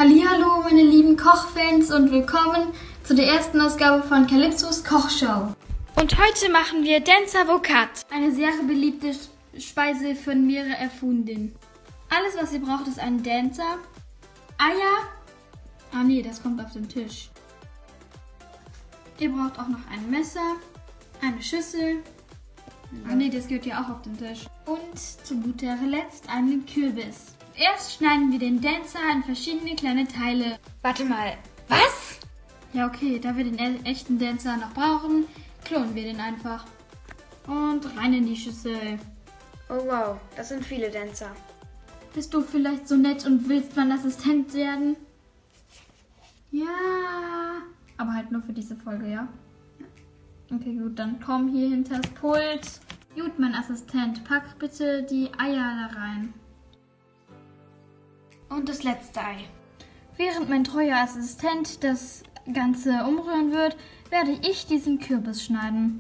Hallihallo, meine lieben Kochfans und willkommen zu der ersten Ausgabe von Calypsos Kochshow. Und heute machen wir Denza Vocat. Eine sehr beliebte Speise von mir erfunden. Alles, was ihr braucht, ist ein Denza, Eier. Ah nee, das kommt auf den Tisch. Ihr braucht auch noch ein Messer, eine Schüssel. Ah nee, das gehört ja auch auf den Tisch. Und zu guter Letzt einen Kürbis. Erst schneiden wir den Denza in verschiedene kleine Teile. Warte mal, was? Ja okay, da wir den echten Denza noch brauchen, klonen wir den einfach. Und rein in die Schüssel. Oh wow, das sind viele Denza. Bist du vielleicht so nett und willst mein Assistent werden? Ja. Aber halt nur für diese Folge, ja? Okay, gut, dann komm hier hinter das Pult. Gut, mein Assistent, pack bitte die Eier da rein. Und das letzte Ei. Während mein treuer Assistent das Ganze umrühren wird, werde ich diesen Kürbis schneiden.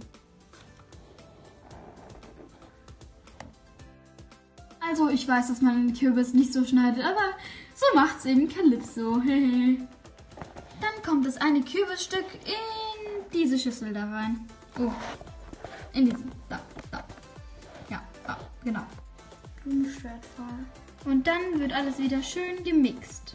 Also, ich weiß, dass man den Kürbis nicht so schneidet, aber so macht's eben Calypso. Dann kommt das eine Kürbisstück in diese Schüssel da rein. Oh, in diesen. Da. Ja, da, genau. Blumenschwertfall. Und dann wird alles wieder schön gemixt.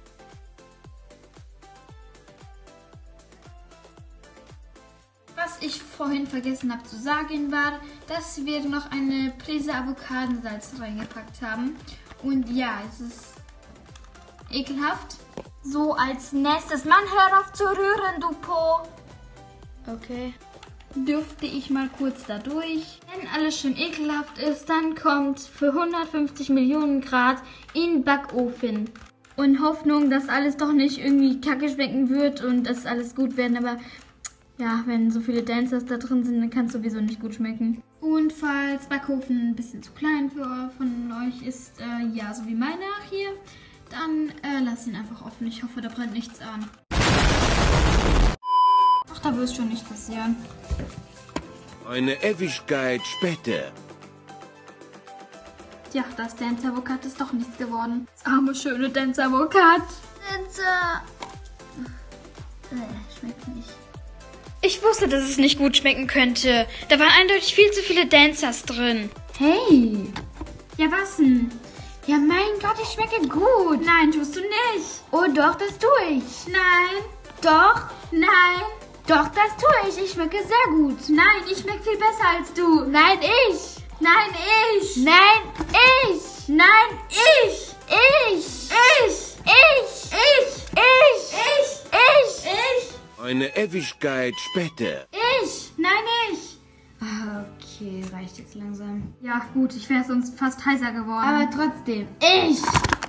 Was ich vorhin vergessen habe zu sagen war, dass wir noch eine Prise Avocadosalz reingepackt haben. Und ja, es ist ekelhaft. So, als nächstes, Mann, hör auf zu rühren, du Po. Okay. Dürfte ich mal kurz da durch. Wenn alles schon ekelhaft ist, dann kommt für 150 Millionen Grad in den Backofen. Und Hoffnung, dass alles doch nicht irgendwie kacke schmecken wird und dass alles gut werden. Aber ja, wenn so viele Dancers da drin sind, dann kann es sowieso nicht gut schmecken. Und falls Backofen ein bisschen zu klein von euch ist, ja, so wie meiner hier, dann lasst ihn einfach offen. Ich hoffe, da brennt nichts an. Ach, da wird es schon nicht passieren. Eine Ewigkeit später. Ja, das Denza Vocat ist doch nichts geworden. Das arme, schöne Denza Vocat. Denza. Schmeckt nicht. Ich wusste, dass es nicht gut schmecken könnte. Da waren eindeutig viel zu viele Dancers drin. Hey. Ja, was denn? Ja, mein Gott, ich schmecke gut. Nein, tust du nicht. Oh, doch, das tue ich. Nein. Doch. Nein. Doch, das tue ich. Ich schmecke sehr gut. Nein, ich schmecke viel besser als du. Nein, ich. Nein, ich. Nein, ich. Nein, ich. Ich. Eine Ewigkeit später. Ich. Nein, ich. Okay, reicht jetzt langsam. Ja, gut, ich wäre sonst fast heiser geworden. Aber trotzdem. Ich.